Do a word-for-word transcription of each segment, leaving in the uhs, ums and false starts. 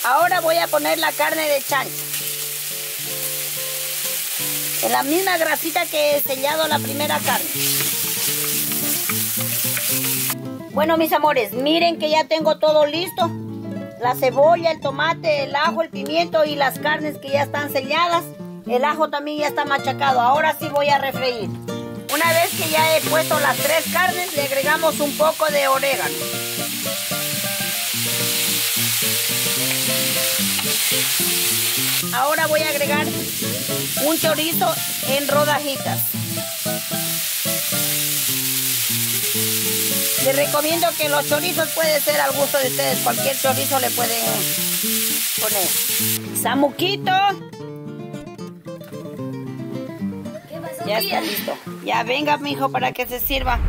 Ahora voy a poner la carne de chancho. En la misma grasita que he sellado la primera carne. Bueno, mis amores, miren que ya tengo todo listo. La cebolla, el tomate, el ajo, el pimiento y las carnes que ya están selladas. El ajo también ya está machacado. Ahora sí voy a refreír. Una vez que ya he puesto las tres carnes, le agregamos un poco de orégano. Ahora voy a agregar un chorizo en rodajitas. Les recomiendo que los chorizos pueden ser al gusto de ustedes. Cualquier chorizo le pueden poner. Samuquito. ¿Qué pasó, Ya tía? está listo. Ya venga, mijo, para que se sirva.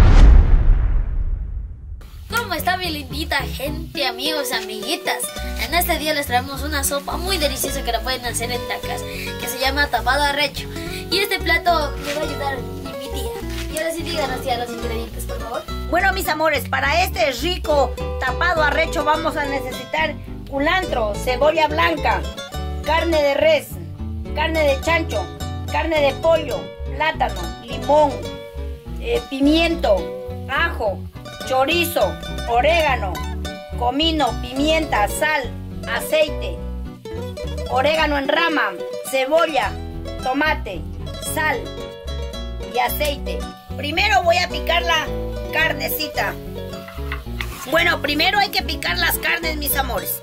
¿Cómo está mi lindita gente, amigos, amiguitas? En este día les traemos una sopa muy deliciosa que la pueden hacer en tacas, que se llama tapado arrecho. Y este plato me va a ayudar mi tía. Y ahora sí díganos, tía, los ingredientes, por favor. Bueno, mis amores, para este rico tapado arrecho vamos a necesitar culantro, cebolla blanca, carne de res, carne de chancho, carne de pollo, plátano, limón, eh, pimiento, ajo, chorizo, orégano, comino, pimienta, sal, aceite, orégano en rama, cebolla, tomate, sal y aceite. Primero voy a picar la carnecita. Bueno, primero hay que picar las carnes, mis amores,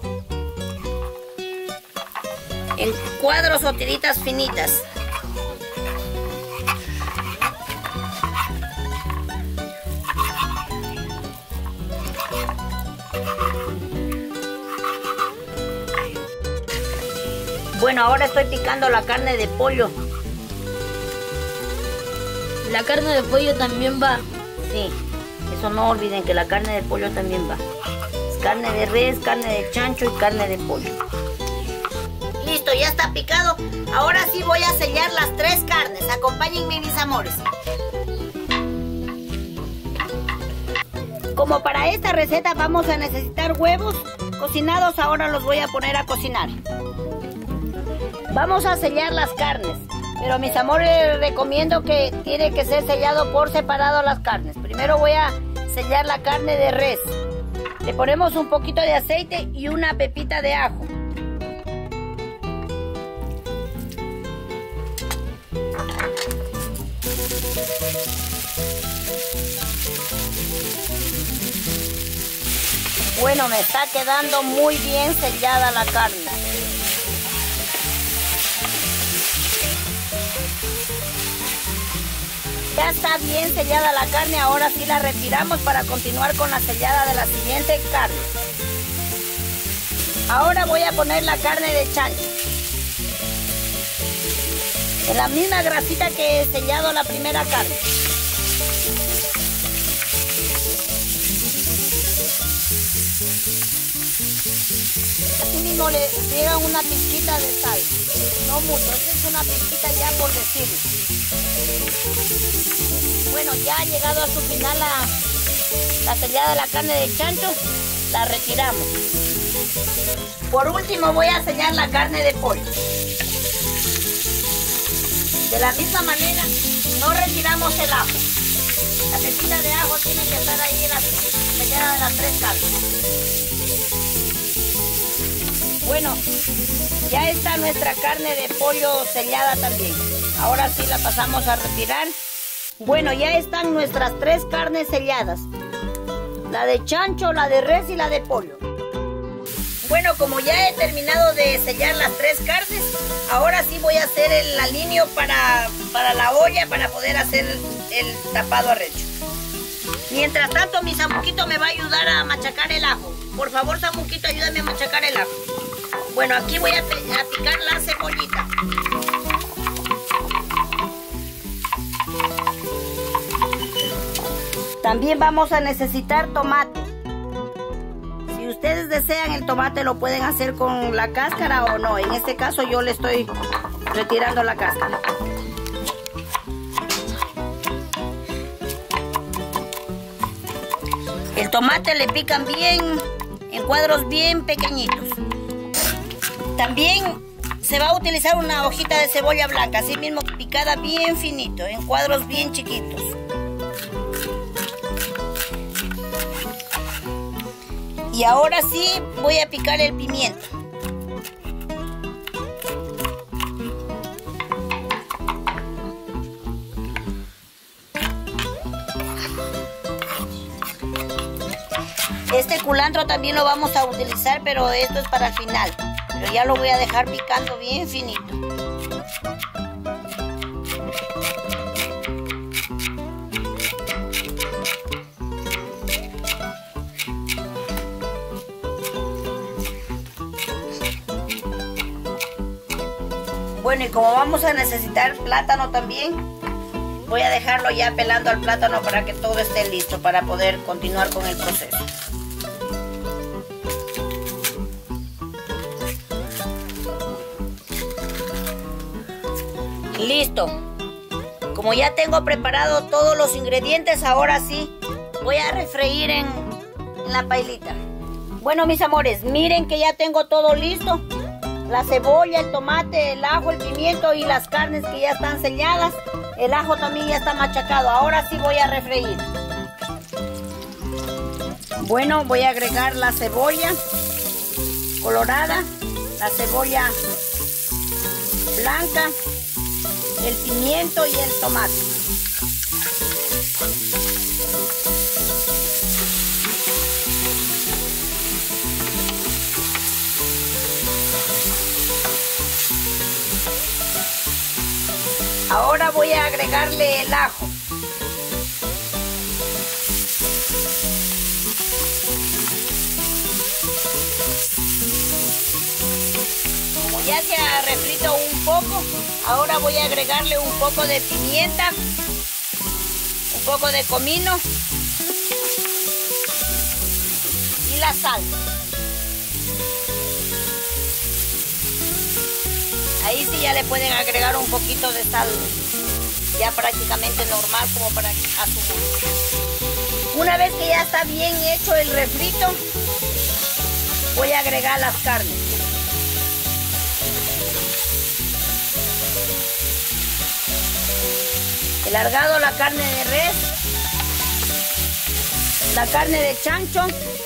en cuadros o tiritas finitas. Bueno, ahora estoy picando la carne de pollo. La carne de pollo también va. Sí, eso no olviden que la carne de pollo también va. Es carne de res, carne de chancho y carne de pollo. Listo, ya está picado. Ahora sí voy a sellar las tres carnes. Acompáñenme, mis amores. Como para esta receta vamos a necesitar huevos cocinados, ahora los voy a poner a cocinar. Vamos a sellar las carnes, pero mis amores les recomiendo que tiene que ser sellado por separado las carnes. Primero voy a sellar la carne de res. Le ponemos un poquito de aceite y una pepita de ajo. Bueno, me está quedando muy bien sellada la carne. Ya está bien sellada la carne, ahora sí la retiramos para continuar con la sellada de la siguiente carne. Ahora voy a poner la carne de chancho. En la misma grasita que he sellado la primera carne. Así mismo le pegan una pizquita de sal. No mucho, esta es una pizquita ya por decirlo. Bueno, ya ha llegado a su final la, la sellada de la carne de chancho, la retiramos. Por último voy a sellar la carne de pollo. De la misma manera, no retiramos el ajo. La pepita de ajo tiene que estar ahí en la sellada de las tres carnes. Bueno, ya está nuestra carne de pollo sellada también. Ahora sí la pasamos a retirar. Bueno, ya están nuestras tres carnes selladas. La de chancho, la de res y la de pollo. Bueno, como ya he terminado de sellar las tres carnes, ahora sí voy a hacer el alineo para, para la olla para poder hacer el tapado arrecho. Mientras tanto, mi Samuquito me va a ayudar a machacar el ajo. Por favor, Samuquito, ayúdame a machacar el ajo. Bueno, aquí voy a, a picar la cebollita. También vamos a necesitar tomate. Si ustedes desean el tomate lo pueden hacer con la cáscara o no. En este caso yo le estoy retirando la cáscara. El tomate le pican bien, en cuadros bien pequeñitos. También se va a utilizar una hojita de cebolla blanca, así mismo picada bien finito, en cuadros bien chiquitos. Y ahora sí voy a picar el pimiento. Este culantro también lo vamos a utilizar, pero esto es para el final. Pero ya lo voy a dejar picando bien finito. Bueno, y como vamos a necesitar plátano también, voy a dejarlo ya pelando al plátano para que todo esté listo para poder continuar con el proceso. Listo. Como ya tengo preparado todos los ingredientes, ahora sí voy a refreír en, en la pailita. Bueno, mis amores, miren que ya tengo todo listo. La cebolla, el tomate, el ajo, el pimiento y las carnes que ya están selladas. El ajo también ya está machacado. Ahora sí voy a refreír. Bueno, voy a agregar la cebolla colorada, la cebolla blanca, el pimiento y el tomate. Ahora voy a agregarle el ajo. Como ya se ha refrito un poco, ahora voy a agregarle un poco de pimienta, un poco de comino y la sal. Ahí sí ya le pueden agregar un poquito de sal, ya prácticamente normal, como para a su gusto. Una vez que ya está bien hecho el refrito, voy a agregar las carnes. He largado la carne de res, la carne de chancho,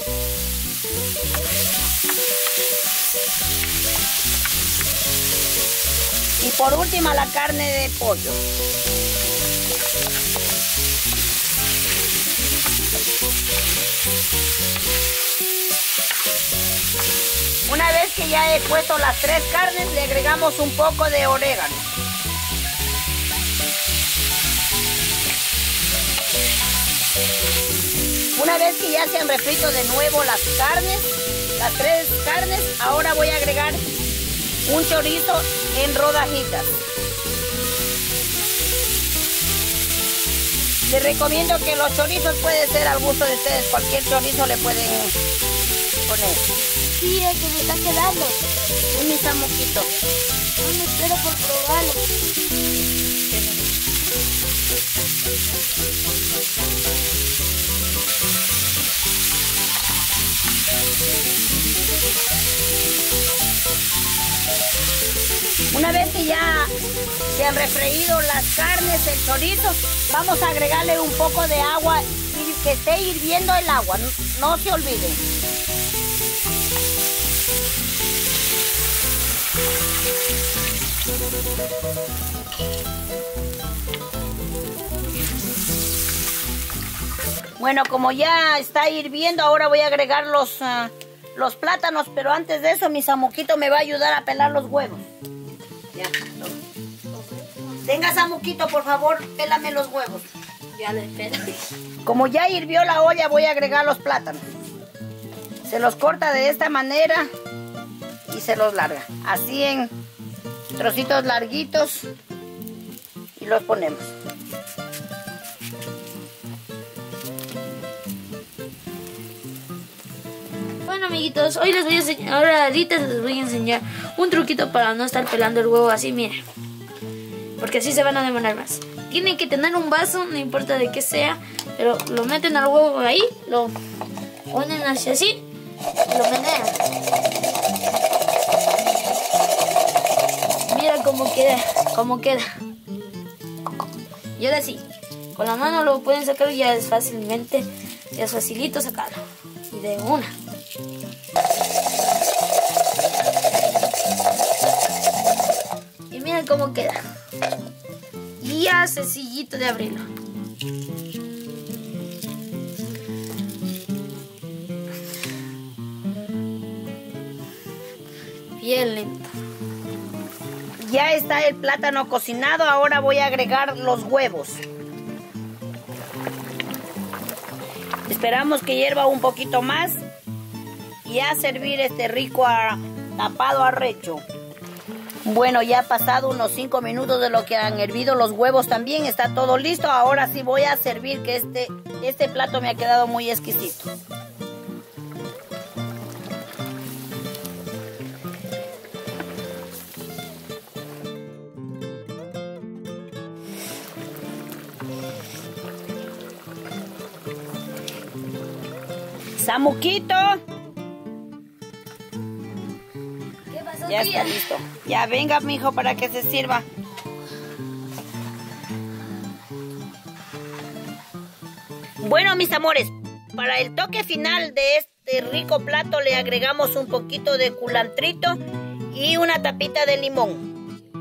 y por última la carne de pollo. Una vez que ya he puesto las tres carnes, le agregamos un poco de orégano. Una vez que ya se han refrito de nuevo las carnes, las tres carnes, ahora voy a agregar un chorizo en rodajitas. Les recomiendo que los chorizos pueden ser al gusto de ustedes, cualquier chorizo le pueden poner. Sí, el que me está quedando. Un mi samuquito. No me espero por probarlo. Una vez que ya se han refreído las carnes, el chorizo, vamos a agregarle un poco de agua y que esté hirviendo el agua, no, no se olviden. Bueno, como ya está hirviendo, ahora voy a agregar los, uh, los plátanos, pero antes de eso mi samuquito me va a ayudar a pelar los huevos. Ya. Tenga, samuquito, por favor, pélame los huevos. Ya le espero. Como ya hirvió la olla, voy a agregar los plátanos. Se los corta de esta manera y se los larga. Así en trocitos larguitos y los ponemos. Bueno, amiguitos, hoy les voy a enseñar, ahora ahorita les voy a enseñar un truquito para no estar pelando el huevo así, miren. Porque así se van a demorar más. Tienen que tener un vaso, no importa de qué sea, pero lo meten al huevo ahí, lo ponen hacia así y lo menean. cómo queda, cómo queda. Y ahora sí, con la mano lo pueden sacar y ya es fácilmente, ya es facilito sacarlo. Y de una. Y miren cómo queda. Y ya sencillito de abrirlo. Bien lento. Ya está el plátano cocinado, ahora voy a agregar los huevos. Esperamos que hierva un poquito más y a servir este rico a, tapado arrecho. Bueno, ya ha pasado unos cinco minutos de lo que han hervido los huevos también, está todo listo. Ahora sí voy a servir, que este, este plato me ha quedado muy exquisito. Samuquito. ¿Qué pasó, Ya tía? está listo. Ya venga, mijo, para que se sirva. Bueno, mis amores, para el toque final de este rico plato le agregamos un poquito de culantrito y una tapita de limón.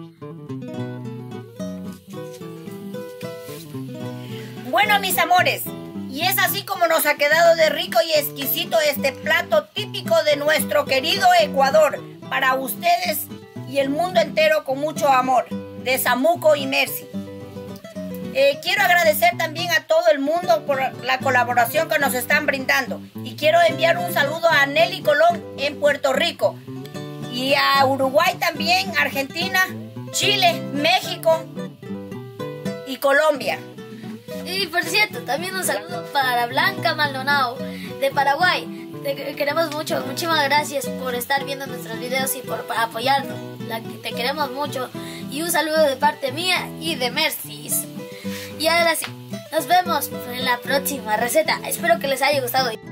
Bueno, mis amores, y es así como nos ha quedado de rico y exquisito este plato típico de nuestro querido Ecuador, para ustedes y el mundo entero con mucho amor, de Samuco y Mercy. Eh, quiero agradecer también a todo el mundo por la colaboración que nos están brindando. Y quiero enviar un saludo a Nelly Colón en Puerto Rico. Y a Uruguay también, Argentina, Chile, México y Colombia. Y por cierto, también un saludo para Blanca Maldonado de Paraguay. Te queremos mucho, muchísimas gracias por estar viendo nuestros videos y por apoyarnos. La, te queremos mucho. Y un saludo de parte mía y de Mercy. Y ahora sí, nos vemos en la próxima receta. Espero que les haya gustado.